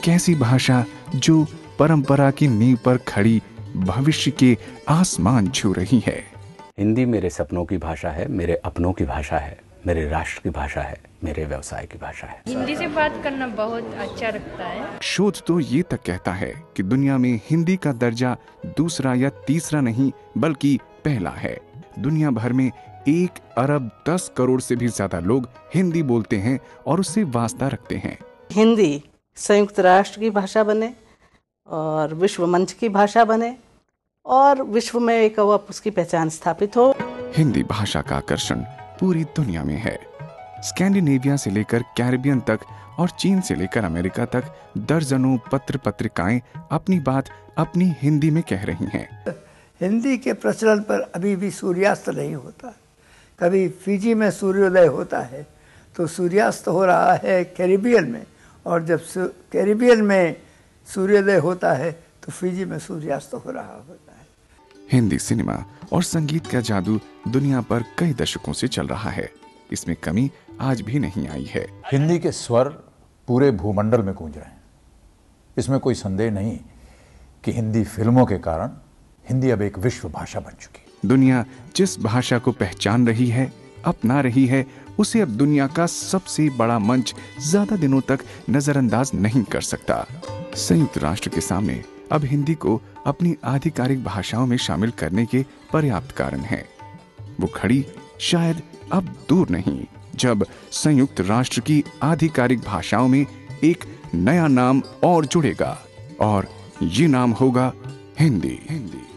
एक ऐसी भाषा जो परंपरा की नींव पर खड़ी भविष्य के आसमान छू रही है। हिंदी मेरे सपनों की भाषा है, मेरे अपनों की भाषा है, मेरे राष्ट्र की भाषा है, मेरे व्यवसाय की भाषा है। हिंदी से बात करना बहुत अच्छा लगता है। शोध तो ये तक कहता है कि दुनिया में हिंदी का दर्जा दूसरा या तीसरा नहीं बल्कि पहला है। दुनिया भर में 1 अरब 10 करोड़ से भी ज्यादा लोग हिंदी बोलते हैं और उससे वास्ता रखते हैं। हिंदी संयुक्त राष्ट्र की भाषा बने और विश्व मंच की भाषा बने और विश्व में एक उसकी पहचान स्थापित हो। हिंदी भाषा का आकर्षण पूरी दुनिया में है। स्कैंडिनेविया से लेकर कैरिबियन तक और चीन से लेकर अमेरिका तक दर्जनों पत्र पत्रिकाएं अपनी बात अपनी हिंदी में कह रही हैं। हिंदी के प्रचलन पर अभी भी सूर्यास्त नहीं होता। कभी फिजी में सूर्योदय होता है तो सूर्यास्त हो रहा है कैरिबियन में, और जब कैरिबियन में सूर्योदय होता है तो फिजी में सूर्यास्त हो रहा होता है। हिंदी सिनेमा और संगीत का जादू दुनिया पर कई दशकों से चल रहा है। इसमें कमी आज भी नहीं आई है। हिंदी के स्वर पूरे भूमंडल में गूंज रहे हैं। इसमें कोई संदेह नहीं कि हिंदी फिल्मों के कारण हिंदी अब एक विश्व भाषा बन चुकी है। दुनिया जिस भाषा को पहचान रही है, अपना रही है, उसे अब दुनिया का सबसे बड़ा मंच ज्यादा दिनों तक नजरअंदाज नहीं कर सकता। संयुक्त राष्ट्र के सामने अब हिंदी को अपनी आधिकारिक भाषाओं में शामिल करने के पर्याप्त कारण हैं। वो घड़ी शायद अब दूर नहीं जब संयुक्त राष्ट्र की आधिकारिक भाषाओं में एक नया नाम और जुड़ेगा और ये नाम होगा हिंदी।